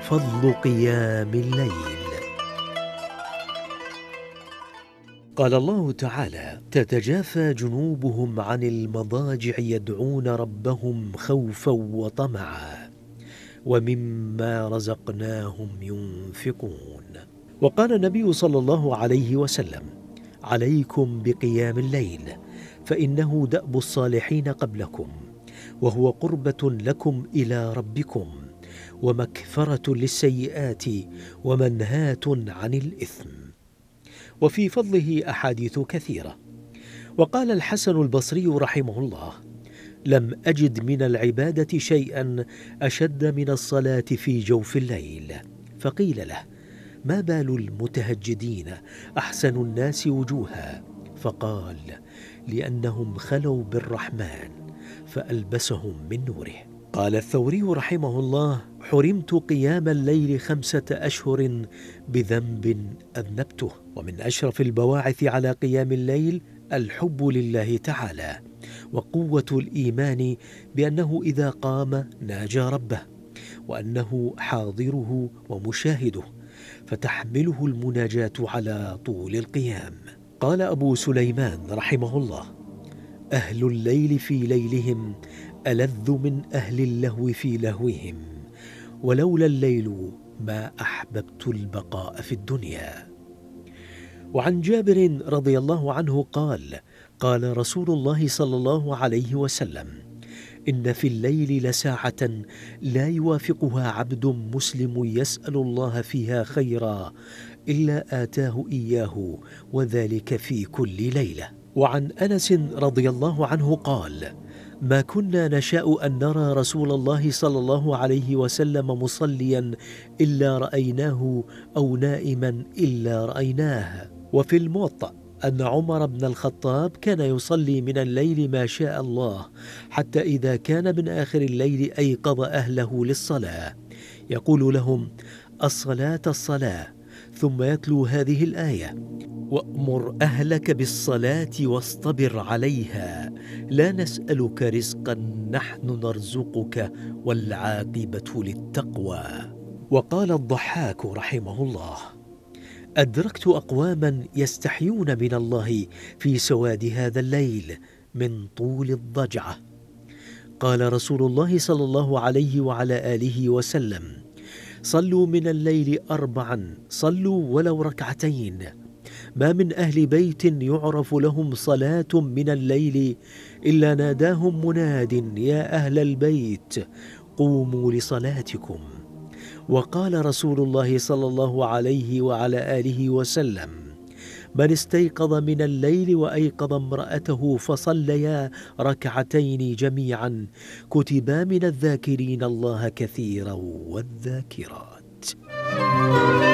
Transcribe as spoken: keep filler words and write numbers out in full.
فضل قيام الليل. قال الله تعالى: تتجافى جنوبهم عن المضاجع يدعون ربهم خوفا وطمعا ومما رزقناهم ينفقون. وقال النبي صلى الله عليه وسلم: عليكم بقيام الليل فإنه دأب الصالحين قبلكم، وهو قربة لكم إلى ربكم ومكفرة للسيئات ومنهاة عن الإثم. وفي فضله أحاديث كثيرة. وقال الحسن البصري رحمه الله: لم أجد من العبادة شيئا أشد من الصلاة في جوف الليل. فقيل له: ما بال المتهجدين أحسن الناس وجوها؟ فقال: لأنهم خلوا بالرحمن فألبسهم من نوره. قال الثوري رحمه الله: حرمت قيام الليل خمسة أشهر بذنب أذنبته. ومن أشرف البواعث على قيام الليل الحب لله تعالى، وقوة الإيمان بأنه إذا قام ناجى ربه، وأنه حاضره ومشاهده، فتحمله المناجاة على طول القيام. قال أبو سليمان رحمه الله: أهل الليل في ليلهم ألذ من أهل اللهو في لهوهم، ولولا الليل ما أحببت البقاء في الدنيا. وعن جابر رضي الله عنه قال: قال رسول الله صلى الله عليه وسلم: إن في الليل لساعة لا يوافقها عبد مسلم يسأل الله فيها خيرا إلا آتاه إياه، وذلك في كل ليلة. وعن أنس رضي الله عنه قال: ما كنا نشاء أن نرى رسول الله صلى الله عليه وسلم مصليا إلا رأيناه، أو نائما إلا رأيناه. وفي الموطأ أن عمر بن الخطاب كان يصلي من الليل ما شاء الله، حتى إذا كان من آخر الليل أيقظ أهله للصلاة يقول لهم: الصلاة الصلاة، ثم يتلو هذه الآية: وأمر أهلك بالصلاة واصطبر عليها، لا نسألك رزقا نحن نرزقك والعاقبة للتقوى. وقال الضحاك رحمه الله: أدركت أقواما يستحيون من الله في سواد هذا الليل من طول الضجعة. قال رسول الله صلى الله عليه وعلى آله وسلم: صلوا من الليل أربعا، صلوا ولو ركعتين. ما من أهل بيت يعرف لهم صلاة من الليل إلا ناداهم مناد: يا أهل البيت قوموا لصلاتكم. وقال رسول الله صلى الله عليه وعلى آله وسلم: من استيقظ من الليل وأيقظ امرأته فصليا ركعتين جميعا كتبا من الذاكرين الله كثيرا والذاكرات.